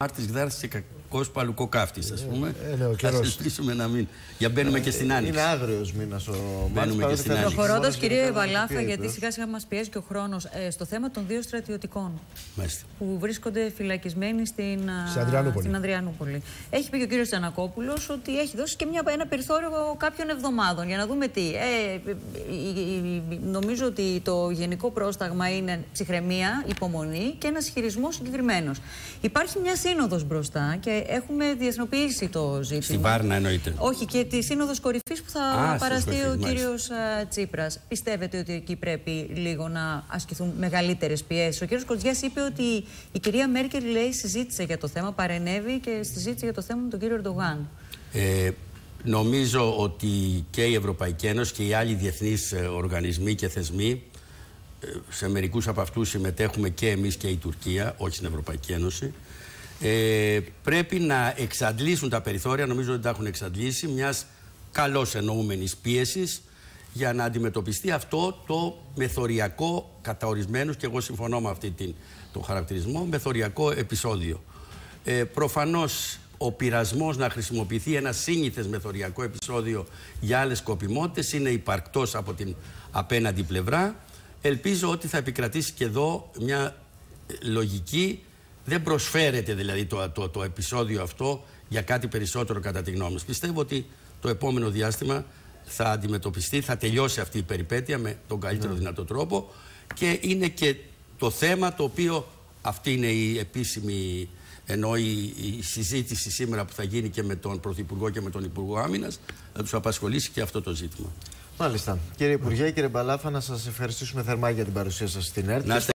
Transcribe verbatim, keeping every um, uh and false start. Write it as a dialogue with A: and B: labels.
A: Μάρτης Γδάρτης και κακός παλουκοκάφτης, ας πούμε.
B: Ε, ε, ναι,
A: ας ελπίσουμε να μην. Για μπαίνουμε ε, και στην Άνοιξη.
B: Είναι άγριος μήνας ο Μάρτης.
C: Προχωρώντας, κύριε Βαλάφα, γιατί σιγά σιγά μας πιέζει και ο χρόνος, ε, στο θέμα των δύο στρατιωτικών
A: Μάλιστα.
C: που βρίσκονται φυλακισμένοι στην,
B: Αδριανούπολη.
C: στην Αδριανούπολη. Έχει πει και ο κύριος Τζανακόπουλος ότι έχει δώσει και μια, ένα περιθώριο κάποιων εβδομάδων για να δούμε τι. Ε, νομίζω ότι το γενικό πρόσταγμα είναι ψυχραιμία, υπομονή και ένας χειρισμός συγκεκριμένος. Υπάρχει μια σύνοδος μπροστά και έχουμε διεθνοποιήσει το ζήτημα.
A: Στη Βάρνα εννοείται.
C: Όχι, και τη σύνοδος κορυφής που θα Α, παραστεί ο κύριος
A: μάλιστα.
C: Τσίπρας. Πιστεύετε ότι εκεί πρέπει λίγο να ασκηθούν μεγαλύτερες πιέσεις? Ο κύριος Κοντζιάς είπε ότι η κυρία Μέρκελ, λέει, συζήτησε για το θέμα, παρενέβη και συζήτησε για το θέμα με τον κύριο Ερντογάν.
A: Ε, νομίζω ότι και η Ευρωπαϊκή Ένωση και οι άλλοι διεθνείς οργανισμοί και θεσμοί, σε μερικούς από αυτούς συμμετέχουμε και εμείς και η Τουρκία, όχι στην Ευρωπαϊκή Ένωση, ε, πρέπει να εξαντλήσουν τα περιθώρια, νομίζω ότι τα έχουν εξαντλήσει, μιας καλώς εννοούμενης πίεσης για να αντιμετωπιστεί αυτό το μεθοριακό, κατά ορισμένους, και εγώ συμφωνώ με αυτή την, τον χαρακτηρισμό, μεθοριακό επεισόδιο. Ε, προφανώς ο πειρασμός να χρησιμοποιηθεί ένα σύνηθες μεθοριακό επεισόδιο για άλλες σκοπιμότητες είναι υπαρκτός από την απέναντι πλευρά. Ελπίζω ότι θα επικρατήσει και εδώ μια λογική. Δεν προσφέρεται δηλαδή το, το, το επεισόδιο αυτό για κάτι περισσότερο, κατά τη γνώμη μας. Πιστεύω ότι το επόμενο διάστημα θα αντιμετωπιστεί, θα τελειώσει αυτή η περιπέτεια με τον καλύτερο mm. δυνατό τρόπο, και είναι και το θέμα το οποίο, αυτή είναι η επίσημη, ενώ η, η συζήτηση σήμερα που θα γίνει και με τον Πρωθυπουργό και με τον Υπουργό Άμυνας, θα τους απασχολήσει και αυτό το ζήτημα.
B: Μάλιστα. Κύριε Υπουργέ, κύριε Μπαλάφα, να σας ευχαριστήσουμε θερμά για την παρουσία σας στην ΕΡΤ.